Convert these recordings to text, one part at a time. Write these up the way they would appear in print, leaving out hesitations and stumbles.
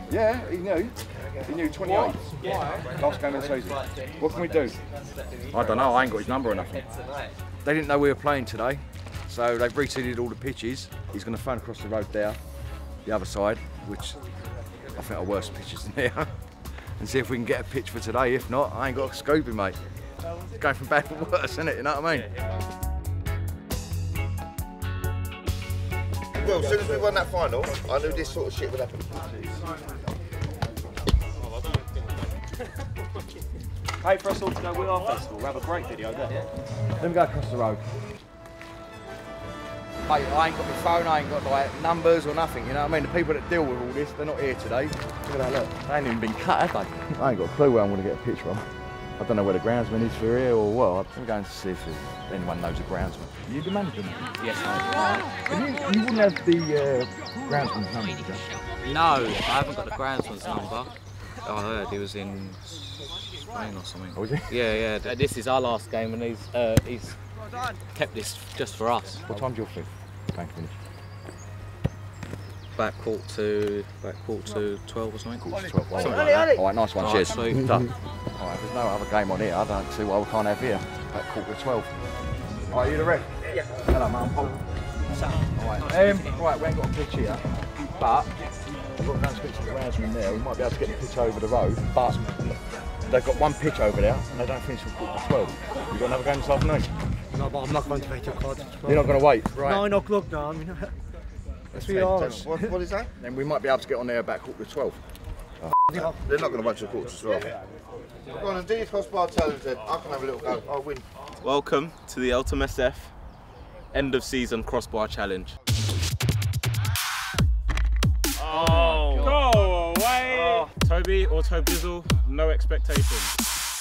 Yeah, he knew. He knew 28. Last game of the season. What can we do? I don't know, I ain't got his number or nothing. They didn't know we were playing today, so they've reseeded all the pitches. He's going to phone across the road there, the other side, which I think are worse pitches than here, and see if we can get a pitch for today. If not, I ain't got a Scooby, mate. It's going from bad to worse, isn't it? You know what I mean? Well, as soon as we won that final, I knew this sort of shit would happen. Hey, for us all to go with our festival, we'll have a great video there. Let me go across the road. Mate, I ain't got my phone, I ain't got like numbers or nothing, you know what I mean? The people that deal with all this, they're not here today. Look at that, look. They ain't even been cut, have they? I ain't got a clue where I'm going to get a pitch from. I don't know where the groundsman is for here or what. I'm going to see if anyone knows the groundsman. Are you the manager? Yes, mate. You wouldn't have the groundsman's number, would you? No, I haven't got the groundsman's number. I heard he was in Spain or something. Oh, was he? Yeah. This is our last game, and he's kept this just for us. What time's your fifth game finish? Back quarter to 12 or something. Quarter to 12. Something like that. All right, nice one. Cheers. Sweet. Done. All right, there's no other game on here. I don't see why we can't have here. Back quarter to 12. All right, you the ref? Yeah. Hello, mate. I'm Paul. All right. Right, we ain't got a pitch here, but I've got to go and speak to the groundsman there. We might be able to get the pitch over the road, but they've got one pitch over there and they don't finish till quarter to 12. You got another game this afternoon? No, but I'm not going to wait till quarter to 12. You're not going to wait? Right. 9 o'clock now, I mean, 3 hours. What is that? Then we might be able to get on there about quarter to 12. Oh. They're not going to wait till quarter to 12. Go on and do your crossbar challenge then. I can have a little go. I'll win. Welcome to the Eltham SF end of season crossbar challenge. Oh, go away! Toby or Tobizzle, no expectations.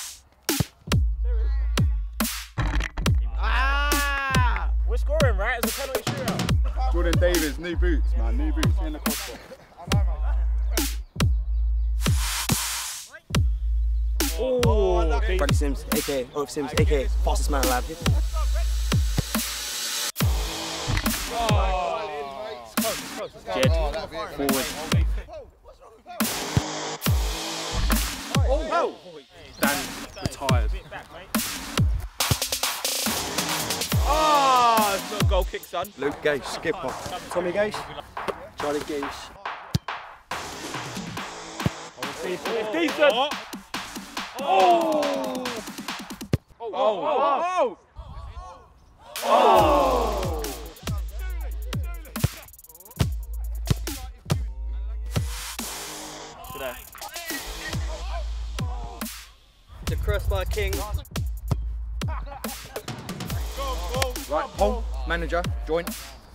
We're scoring, right? It's a penalty shootout. Jordan Davis, new boots, man. New boots in the crossbar. Oh, Bradley Sims, aka Orif Sims, aka fastest man alive. Jed, forward. Oh! Dan retired. Ah, it's not a goal kick, son. Luke Gage, skipper. Tommy Gage, Charlie Gage. It's decent. Oh! Today. The crossbar king. Right, Paul, manager, joint.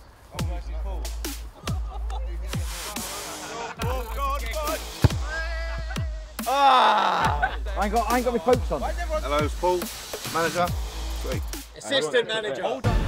I ain't got my focus on. Hello, it's Paul, manager. Sweet. Assistant manager.